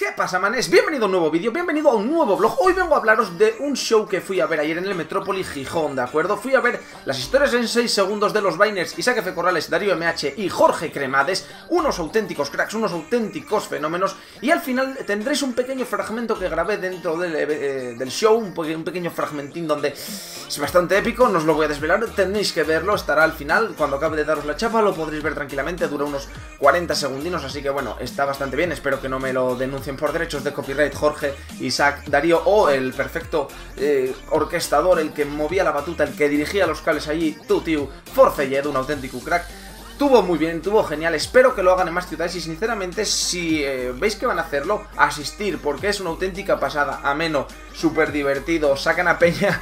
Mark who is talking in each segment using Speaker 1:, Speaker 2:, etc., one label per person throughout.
Speaker 1: ¿Qué pasa, manes? Bienvenido a un nuevo vídeo, bienvenido a un nuevo vlog. Hoy vengo a hablaros de un show que fui a ver ayer en el Metrópoli Gijón, ¿de acuerdo? Fui a ver las historias en 6 segundos de los Viners Isaac F. Corrales, Darío MH y Jorge Cremades, unos auténticos cracks, unos auténticos fenómenos. Y al final tendréis un pequeño fragmento que grabé dentro del show, un pequeño fragmentín donde es bastante épico, no os lo voy a desvelar, tenéis que verlo, estará al final, cuando acabe de daros la chapa lo podréis ver tranquilamente, dura unos 40 segundinos, así que bueno, está bastante bien, espero que no me lo denuncien por derechos de copyright Jorge, Isaac, Darío o el perfecto orquestador, el que movía la batuta, el que dirigía los cables allí, tu tío, Forcelled, un auténtico crack. Tuvo muy bien, tuvo genial, espero que lo hagan en más ciudades y sinceramente si veis que van a hacerlo, asistir, porque es una auténtica pasada, ameno, súper divertido, sacan a peña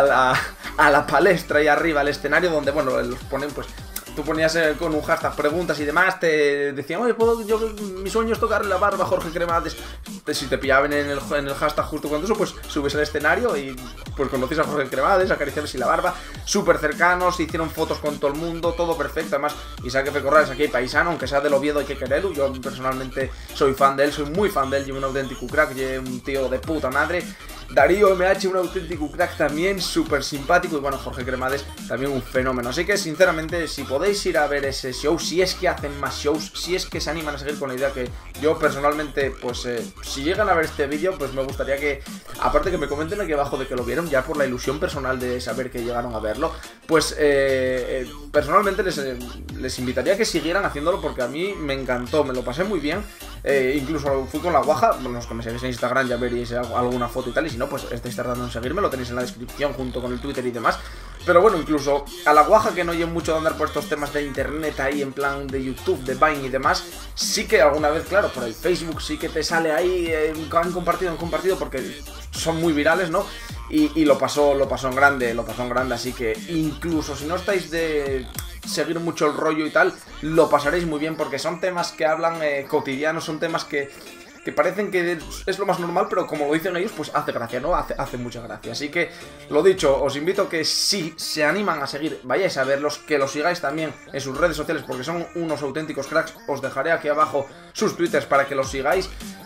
Speaker 1: a la palestra y arriba al escenario donde, bueno, los ponen pues... Tú ponías con un hashtag preguntas y demás, te decían, oye, mi sueño es tocarle la barba a Jorge Cremades. Si te pillaban en el hashtag justo cuando eso, pues subes al escenario y pues conoces a Jorge Cremades, acariciabas la barba, súper cercanos, hicieron fotos con todo el mundo, todo perfecto. Además, Isaac F. Corrales aquí paisano, aunque sea del Oviedo hay que quererlo. Yo personalmente soy fan de él, soy muy fan de él, y un auténtico crack, y un tío de puta madre. Darío MH, un auténtico crack también, súper simpático. Y bueno, Jorge Cremades, también un fenómeno. Así que sinceramente, si podéis ir a ver ese show, si es que hacen más shows, si es que se animan a seguir con la idea que yo personalmente, pues si llegan a ver este vídeo, pues me gustaría que, aparte que me comenten aquí abajo de que lo vieron, ya por la ilusión personal de saber que llegaron a verlo, pues personalmente les invitaría a que siguieran haciéndolo porque a mí me encantó, me lo pasé muy bien. Incluso fui con la guaja, bueno, los que me seguís en Instagram ya veréis alguna foto y tal, y si no, pues estáis tardando en seguirme, lo tenéis en la descripción junto con el Twitter y demás. Pero bueno, incluso a la guaja que no oye mucho de andar por estos temas de internet ahí en plan de YouTube, de Vine y demás, sí que alguna vez, claro, por el Facebook sí que te sale ahí, han compartido porque son muy virales, ¿no? Y lo pasó en grande, así que incluso si no estáis de seguir mucho el rollo y tal, lo pasaréis muy bien porque son temas que hablan cotidianos, son temas que parecen que es lo más normal, pero como lo dicen ellos, pues hace gracia, ¿no? Hace mucha gracia. Así que, lo dicho, os invito a que si se animan a seguir, vayáis a verlos, que los sigáis también en sus redes sociales, porque son unos auténticos cracks. Os dejaré aquí abajo sus twitters para que los sigáis.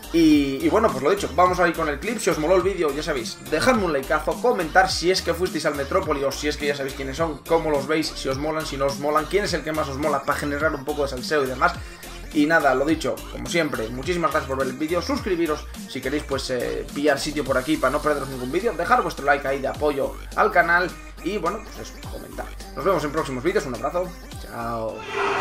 Speaker 1: Y bueno, pues lo dicho, vamos a ir con el clip. Si os moló el vídeo, ya sabéis, dejadme un likeazo, comentar si es que fuisteis al Metrópoli o si es que ya sabéis quiénes son, cómo los veis, si os molan, si no os molan, quién es el que más os mola, para generar un poco de salseo y demás. Y nada, lo dicho, como siempre, muchísimas gracias por ver el vídeo, suscribiros si queréis pues pillar sitio por aquí para no perderos ningún vídeo, dejar vuestro like ahí de apoyo al canal y bueno, pues eso, comentar. Nos vemos en próximos vídeos, un abrazo, chao.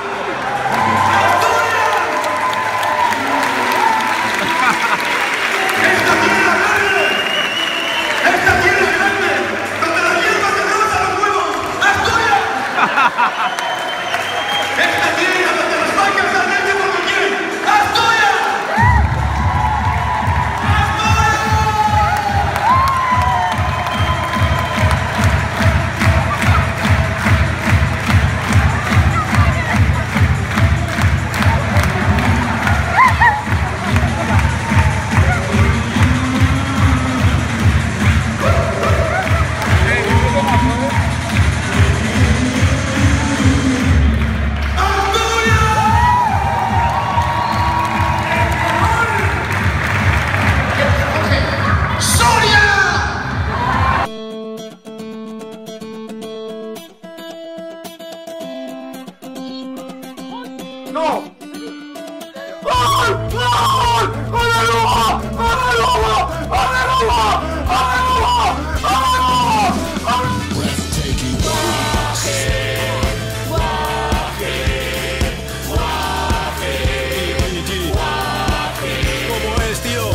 Speaker 1: ¡No! ¡Gol! ¡Gol! ¡Aleluya! ¡Aleluya! ¡Aleluya! ¡Aleluya!
Speaker 2: ¿Cómo es, tío?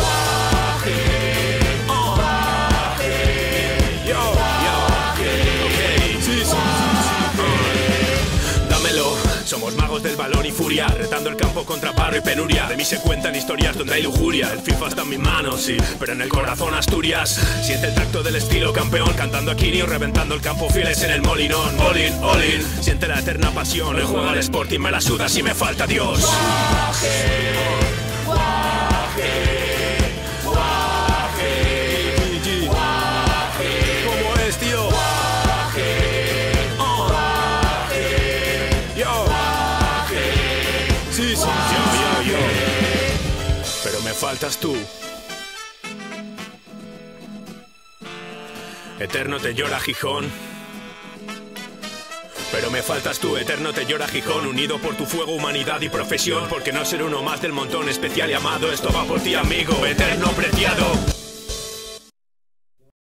Speaker 2: Dámelo. Somos magos del balón y furia, retando el campo contra paro y penuria. De mí se cuentan historias donde hay lujuria. El FIFA está en mis manos, sí, pero en el corazón Asturias. Siente el tacto del estilo campeón, cantando a Kirio, reventando el campo fieles en el molinón. All in, all in, siente la eterna pasión. El juego al Sporting me la suda si me falta Dios. Guaje, guaje. ¿Cómo es, tío? Sí, sí, yo. Pero me falta faltas tú. Eterno te llora Gijón, pero me faltas tú. Eterno te llora Gijón, unido por tu fuego, humanidad y profesión, porque no ser uno más del montón, especial y amado. Esto va por ti, amigo, eterno preciado.